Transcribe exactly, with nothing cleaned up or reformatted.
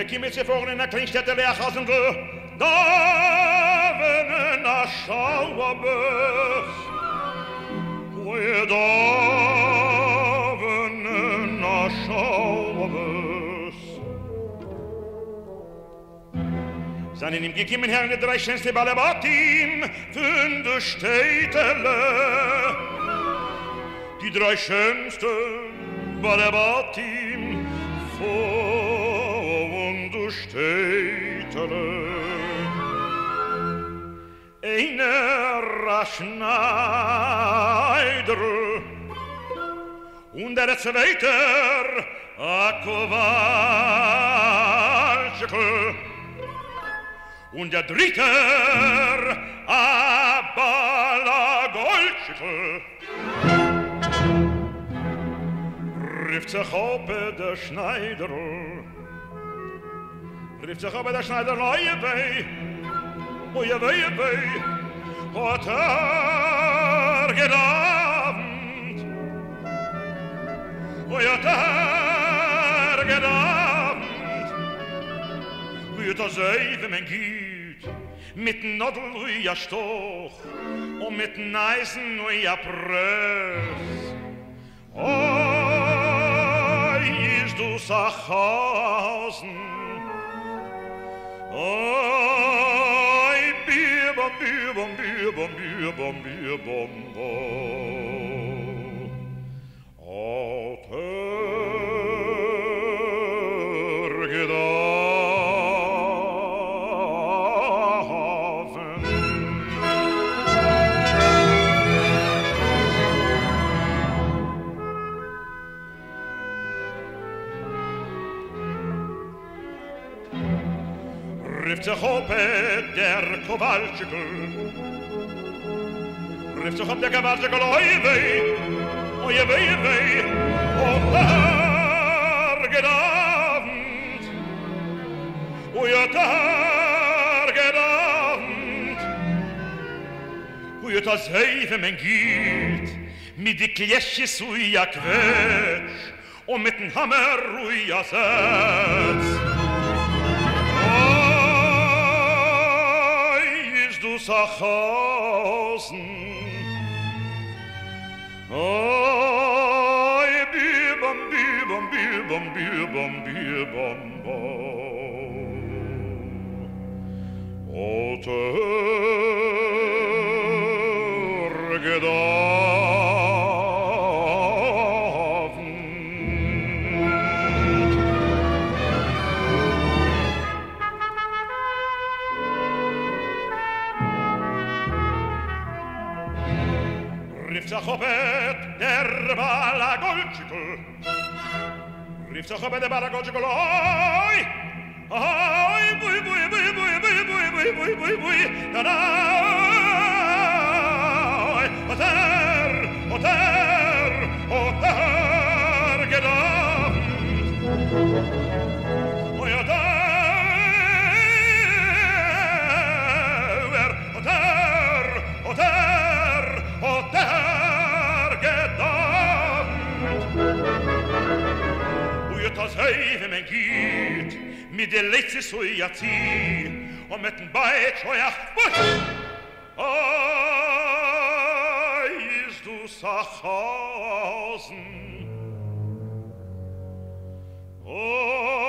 der Kimmel zu vorne in der Kleinstädte Leerhausen go. Da wenn a Schauerbös. Wo da wenn a Schauerbös. Seien ihm gekommen Herren die drei schönste Balabatim von der Städtele. Die drei schönste Balabatim von der Städtele. Einer Raschneider und der Zweite a Kowalczyk und der Dritte a Balagolczyk. Rift sich auf der Schneider, rift sich auf der Schneider, neue Weh, neue Weh, Weh, hat er gedauert, hat er gedauert, wie das Seife mein Giet, mit Nodel wie a Stoch, und mit Neisen wie a Press. Oh, ist du Sachhausen, oh, bibam, bibam, bibam, bibam, bibam, bibam, hat er gedacht. Rift sich auf der Kowalczyk, rift sich auf der Kowalczyk, oi weh, oi weh, weh, hat er gedauert, oi hat er gedauert, oi hat das Heife mein Giet, mit die Klesches ui a Quetsch, und mit dem Hammer ui a Setz. Du Sachhausen, oh, bibam, bibam, bibam, bibam, bibam, bibam, hat er gedacht. Rift sich auf der Balagolczyk, rift sich auf der Balagolczyk, oi, oi, bui, bui, bui, bui, bui, bui, bui, bui, bui, bui, da, da, oi, hat er, hat er, hat er gedacht, oi, hat er, hat er, hat er, hat er gedacht. Wie das Heife mein Giet, mit der Letzte so ja zieh, und mit dem Beid schoi ach, wusch! Ai, ist du Sachhausen, oh,